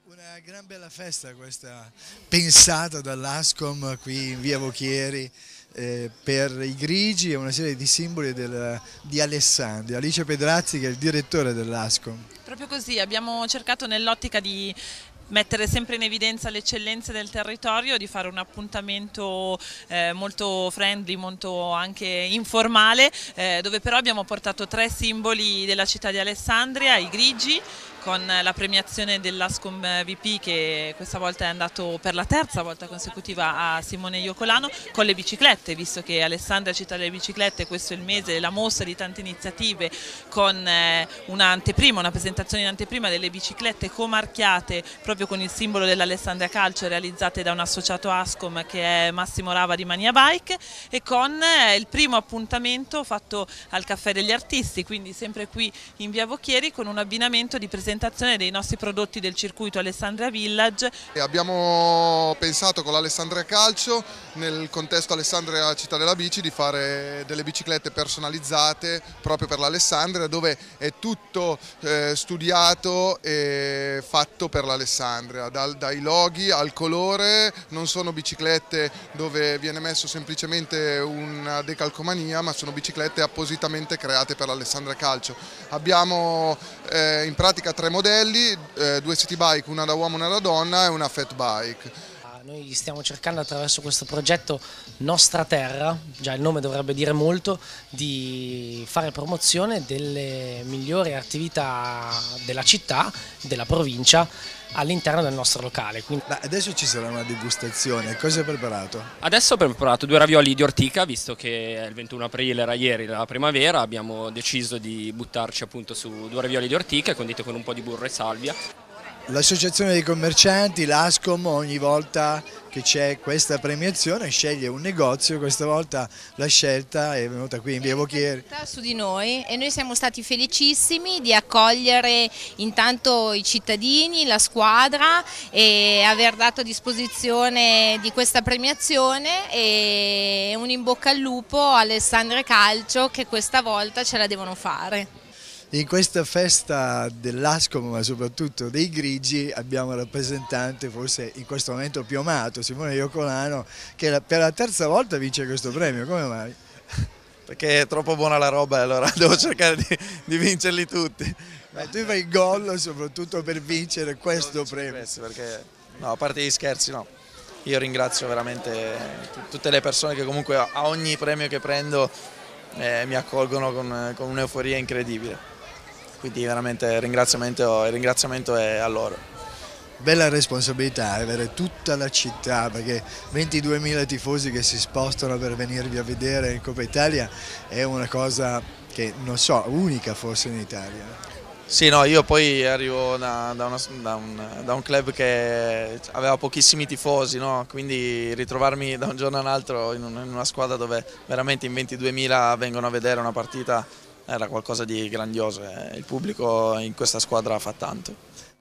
Una gran bella festa questa, pensata dall'Ascom qui in via Vocchieri per i grigi e una serie di simboli di Alessandria. Alice Pedrazzi, che è il direttore dell'Ascom. Proprio così, abbiamo cercato nell'ottica di mettere sempre in evidenza le eccellenze del territorio, di fare un appuntamento molto friendly, molto anche informale, dove però abbiamo portato tre simboli della città di Alessandria, i grigi, con la premiazione dell'Ascom VP che questa volta è andato per la terza volta consecutiva a Simone Iocolano, con le biciclette, visto che Alessandria è città delle biciclette, questo è il mese, la mostra di tante iniziative con un'anteprima, una presentazione in anteprima delle biciclette comarchiate proprio con il simbolo dell'Alessandria Calcio, realizzate da un associato Ascom che è Massimo Rava di Mania Bike, e con il primo appuntamento fatto al Caffè degli Artisti, quindi sempre qui in via Vocchieri, con un abbinamento di presentazione dei nostri prodotti del circuito Alessandria Village. Abbiamo pensato con l'Alessandria Calcio, nel contesto Alessandria Città della Bici, di fare delle biciclette personalizzate proprio per l'Alessandria, dove è tutto studiato e fatto per l'Alessandria, dai loghi al colore. Non sono biciclette dove viene messo semplicemente una decalcomania, ma sono biciclette appositamente create per l'Alessandria Calcio. Abbiamo in pratica tre modelli, due city bike, una da uomo e una da donna, e una fat bike. Noi stiamo cercando attraverso questo progetto Nostra Terra, già il nome dovrebbe dire molto, di fare promozione delle migliori attività della città, della provincia, all'interno del nostro locale. Adesso ci sarà una degustazione, cosa hai preparato? Adesso abbiamo preparato due ravioli di ortica, visto che è il 21 aprile, era ieri la primavera, abbiamo deciso di buttarci appunto su due ravioli di ortica conditi con un po' di burro e salvia. L'associazione dei commercianti, l'Ascom, ogni volta che c'è questa premiazione sceglie un negozio. Questa volta la scelta è venuta qui in via Vocchieri. Su di noi, e noi siamo stati felicissimi di accogliere intanto i cittadini, la squadra, e aver dato a disposizione di questa premiazione, e un in bocca al lupo a Alessandria Calcio, che questa volta ce la devono fare. In questa festa dell'Ascom, ma soprattutto dei grigi, abbiamo il rappresentante forse in questo momento più amato, Simone Iocolano, che per la terza volta vince questo premio. Come mai? Perché è troppo buona la roba e allora devo cercare di vincerli tutti. Ma tu fai gol soprattutto per vincere questo premio. Perché, no, a parte gli scherzi, no. Io ringrazio veramente tutte le persone che comunque a ogni premio che prendo mi accolgono con un'euforia incredibile. Quindi veramente il ringraziamento è a loro. Bella responsabilità avere tutta la città, perché 22.000 tifosi che si spostano per venirvi a vedere in Coppa Italia è una cosa che, non so, unica forse in Italia. Sì, no, io poi arrivo da un club che aveva pochissimi tifosi, no? Quindi ritrovarmi da un giorno all'altro in una squadra dove veramente in 22.000 vengono a vedere una partita era qualcosa di grandioso, e il pubblico in questa squadra fa tanto.